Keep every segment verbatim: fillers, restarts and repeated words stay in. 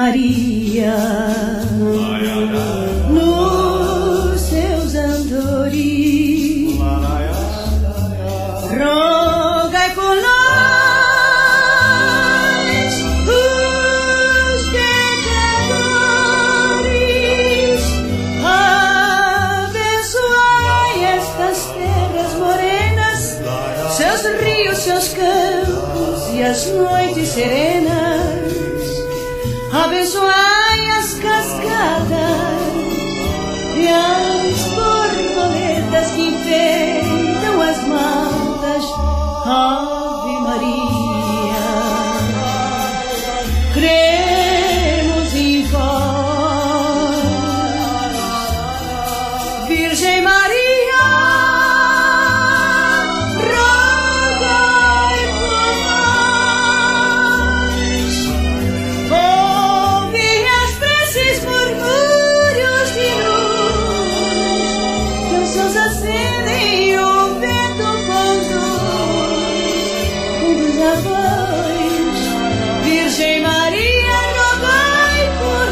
Maria, nos seus andores, rogai por nós, os pecadores, abençoai estas terras morenas, seus rios, seus campos e as noites serenas. Abençoai as cascadas e as borboletas que enfeitam as matas. Ave Maria, cremos em vós, Virgem Maria. Virgem Maria, rogai por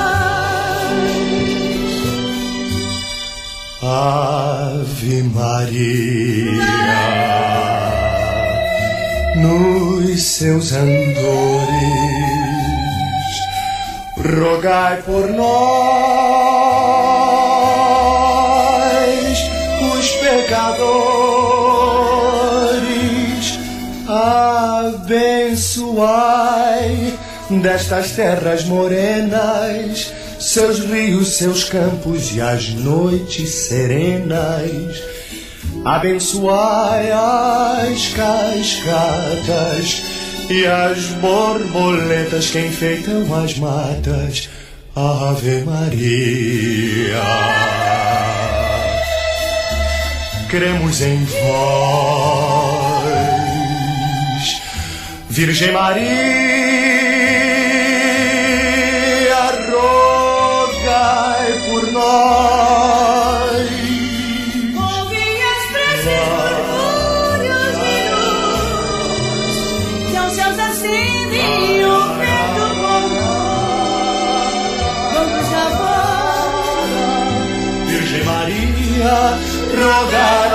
nós. Ave Maria, nos seus andores, rogai por nós, os pecadores. Abençoai destas terras morenas, seus rios, seus campos e as noites serenas. Abençoai as cascatas e as borboletas que enfeitam as matas. Ave Maria, cremos em vós, Virgem Maria, rogai por nós. Ouvi as preces, murmúrios de luz, que aos céus acendem o vento com nós. Vamos a voz, Virgem Maria, rogai